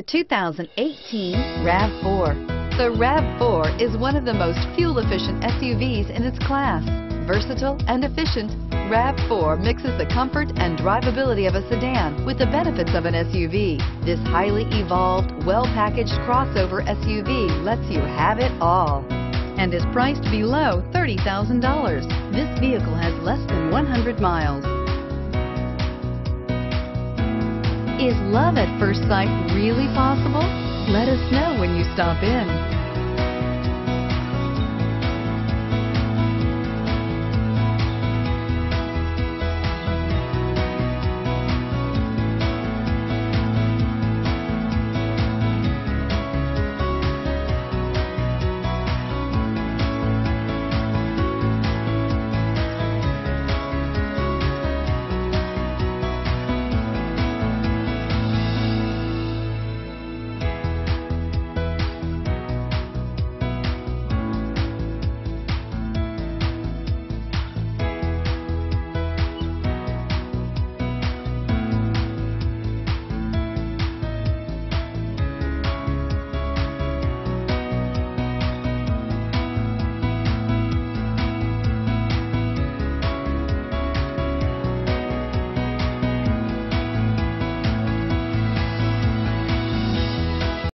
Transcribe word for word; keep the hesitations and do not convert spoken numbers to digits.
two thousand eighteen RAV four. The RAV four is one of the most fuel-efficient S U Vs in its class. Versatile and efficient, RAV four mixes the comfort and drivability of a sedan with the benefits of an S U V. This highly evolved, well-packaged crossover S U V lets you have it all and is priced below thirty thousand dollars. This vehicle has less than one hundred miles. Is love at first sight really possible? Let us know when you stop in.